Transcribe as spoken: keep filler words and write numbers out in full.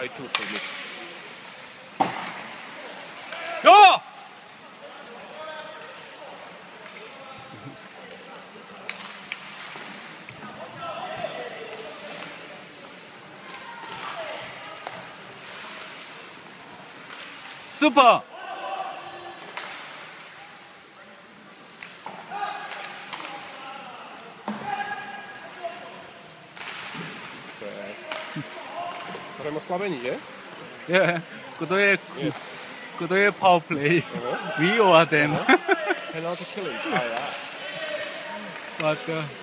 I two for me. 야! 슈퍼! Hrajeme Slavení, že? 예, 그도의 Yes. 그도의 파워플레이 Uh-huh. 위오화된 Penalty killing. Ah, yeah. 맞다.